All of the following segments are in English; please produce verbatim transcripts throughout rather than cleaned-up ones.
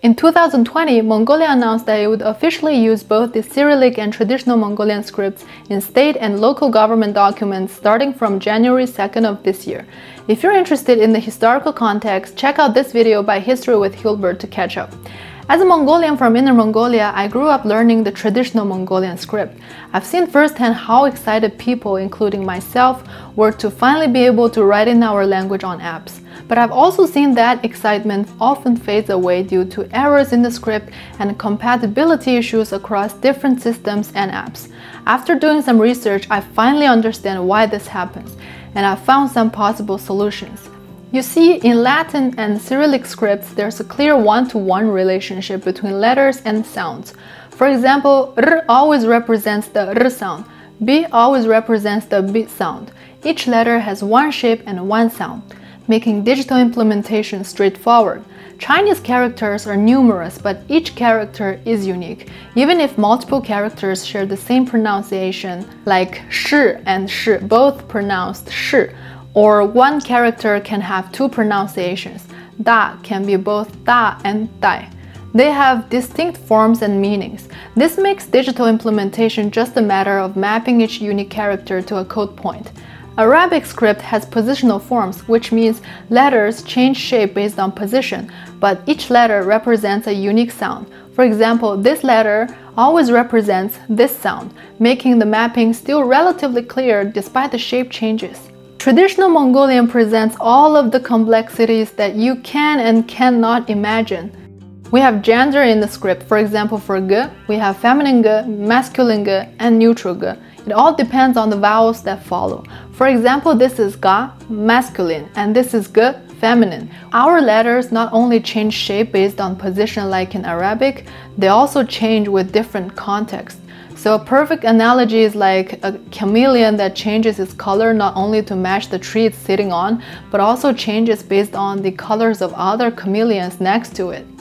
In two thousand twenty, Mongolia announced that it would officially use both the Cyrillic and traditional Mongolian scripts in state and local government documents starting from January second of this year. If you're interested in the historical context, check out this video by History with Hilbert to catch up. As a Mongolian from Inner Mongolia, I grew up learning the traditional Mongolian script. I've seen firsthand how excited people, including myself, were to finally be able to write in our language on apps. But I've also seen that excitement often fades away due to errors in the script and compatibility issues across different systems and apps. After doing some research, I finally understand why this happens, and I found some possible solutions. You see, in Latin and Cyrillic scripts, there's a clear one-to-one relationship between letters and sounds. For example, R always represents the R sound, B always represents the B sound. Each letter has one shape and one sound, making digital implementation straightforward. Chinese characters are numerous, but each character is unique, even if multiple characters share the same pronunciation, like shi and shi, both pronounced shi. Or one character can have two pronunciations. Da can be both da and dai. They have distinct forms and meanings. This makes digital implementation just a matter of mapping each unique character to a code point. Arabic script has positional forms, which means letters change shape based on position, but each letter represents a unique sound. For example, this letter always represents this sound, making the mapping still relatively clear despite the shape changes. Traditional Mongolian presents all of the complexities that you can and cannot imagine. We have gender in the script. For example, for G, we have feminine G, masculine G, and neutral G. It all depends on the vowels that follow. For example, this is Ga, masculine, and this is G, feminine. Our letters not only change shape based on position like in Arabic, they also change with different contexts. So a perfect analogy is like a chameleon that changes its color not only to match the tree it's sitting on, but also changes based on the colors of other chameleons next to it.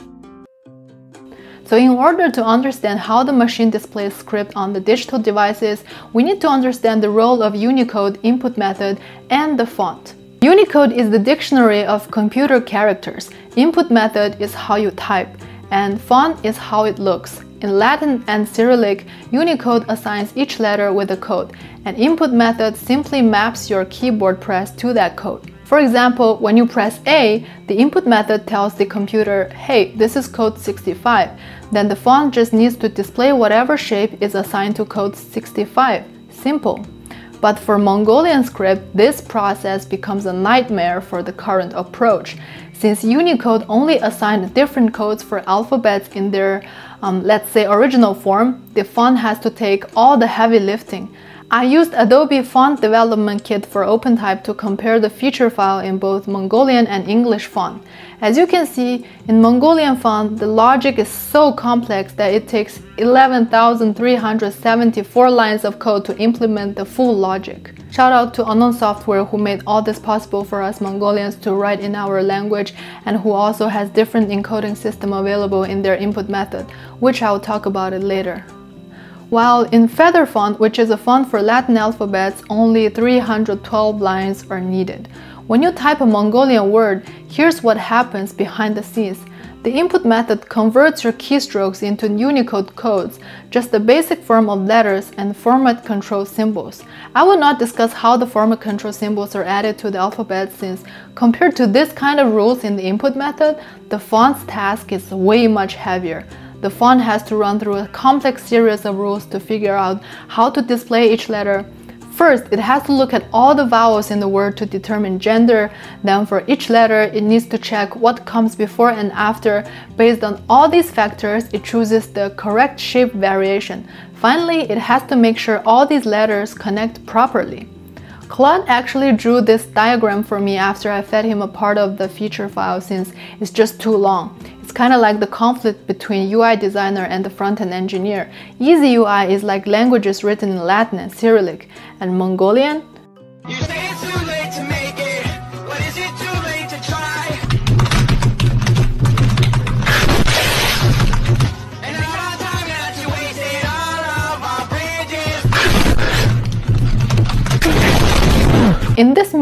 So in order to understand how the machine displays script on the digital devices, we need to understand the role of Unicode input method and the font. Unicode is the dictionary of computer characters. Input method is how you type, and font is how it looks. In Latin and Cyrillic, Unicode assigns each letter with a code, and input method simply maps your keyboard press to that code. For example, when you press A, the input method tells the computer, hey, this is code sixty-five. Then the font just needs to display whatever shape is assigned to code sixty-five. Simple. But for Mongolian script, this process becomes a nightmare for the current approach. Since Unicode only assigned different codes for alphabets in their, um, let's say, original form, the font has to take all the heavy lifting. I used Adobe Font Development Kit for opentype to compare the feature file in both Mongolian and English font. As you can see, in Mongolian font, the logic is so complex that it takes eleven thousand three hundred seventy-four lines of code to implement the full logic. Shout out to Unknown Software who made all this possible for us Mongolians to write in our language, and who also has different encoding system available in their input method, which I'll talk about it later. While in Feather font, which is a font for Latin alphabets, only three hundred twelve lines are needed. When you type a Mongolian word, here's what happens behind the scenes. The input method converts your keystrokes into Unicode codes, just a basic form of letters and format control symbols. I will not discuss how the format control symbols are added to the alphabet, since compared to this kind of rules in the input method, the font's task is way much heavier. The font has to run through a complex series of rules to figure out how to display each letter. First, it has to look at all the vowels in the word to determine gender. Then for each letter, it needs to check what comes before and after. Based on all these factors, it chooses the correct shape variation. Finally, it has to make sure all these letters connect properly. Claude actually drew this diagram for me after I fed him a part of the feature file, since it's just too long. It's kind of like the conflict between U I designer and the front-end engineer. Easy U I is like languages written in Latin and Cyrillic, and Mongolian? You say it's too late to make it, but is it too late to try? And all our time that you wasted, all of our bridges. In this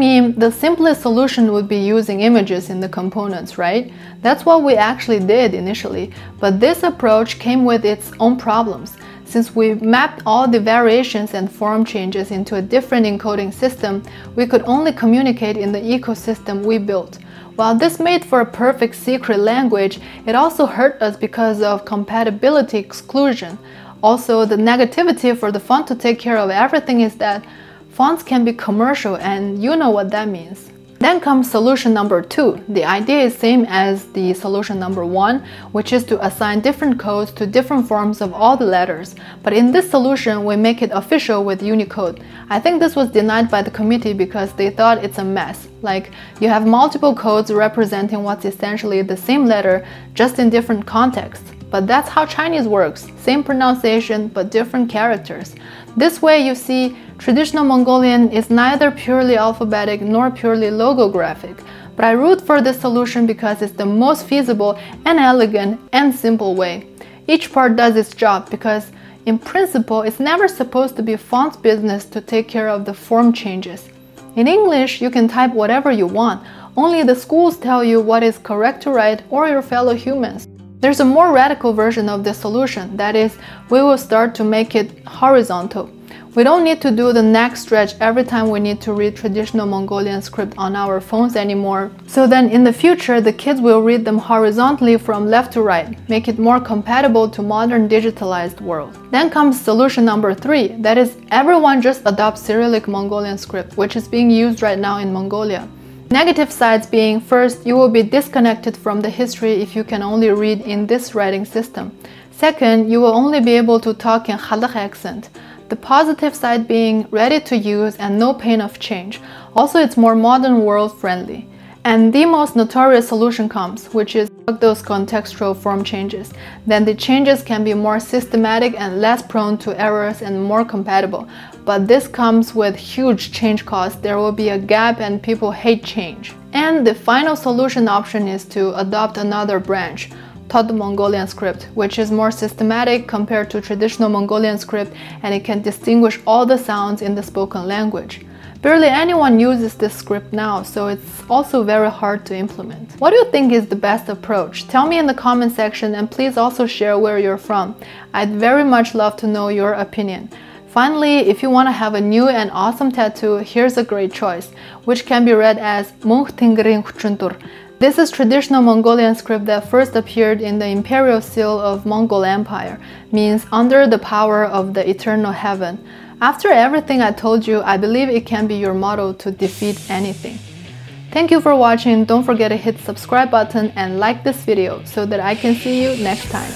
mean, the simplest solution would be using images in the components, right? That's what we actually did initially, but this approach came with its own problems. Since we mapped all the variations and form changes into a different encoding system, we could only communicate in the ecosystem we built. While this made for a perfect secret language, it also hurt us because of compatibility exclusion. Also, the negativity for the font to take care of everything is that fonts can be commercial, and you know what that means. Then comes solution number two. The idea is same as the solution number one, which is to assign different codes to different forms of all the letters. But in this solution, we make it official with Unicode. I think this was denied by the committee because they thought it's a mess. Like, you have multiple codes representing what's essentially the same letter, just in different contexts. But that's how Chinese works. Same pronunciation, but different characters. This way, you see, traditional Mongolian is neither purely alphabetic nor purely logographic. But I root for this solution because it's the most feasible and elegant and simple way. Each part does its job because, in principle, it's never supposed to be font's business to take care of the form changes. In English, you can type whatever you want. Only the schools tell you what is correct to write, or your fellow humans. There's a more radical version of this solution, that is, we will start to make it horizontal. We don't need to do the neck stretch every time we need to read traditional Mongolian script on our phones anymore. So then in the future, the kids will read them horizontally from left to right, make it more compatible to modern digitalized world. Then comes solution number three, that is, everyone just adopts Cyrillic Mongolian script, which is being used right now in Mongolia. Negative sides being, first, you will be disconnected from the history if you can only read in this writing system. Second, you will only be able to talk in Khalakh accent. The positive side being ready to use and no pain of change. Also, it's more modern world friendly. And the most notorious solution comes, which is those contextual form changes. Then the changes can be more systematic and less prone to errors and more compatible. But this comes with huge change costs. There will be a gap and people hate change. And the final solution option is to adopt another branch, Tod Mongolian script, which is more systematic compared to traditional Mongolian script, and it can distinguish all the sounds in the spoken language. Barely anyone uses this script now, so it's also very hard to implement. What do you think is the best approach? Tell me in the comment section, and please also share where you're from. I'd very much love to know your opinion. Finally, if you want to have a new and awesome tattoo, here's a great choice, which can be read as Mung Tingring Chuntur. This is traditional Mongolian script that first appeared in the imperial seal of Mongol Empire, means under the power of the eternal heaven. After everything I told you, I believe it can be your motto to defeat anything. Thank you for watching. Don't forget to hit subscribe button and like this video so that I can see you next time.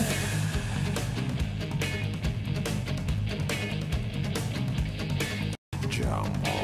Jump.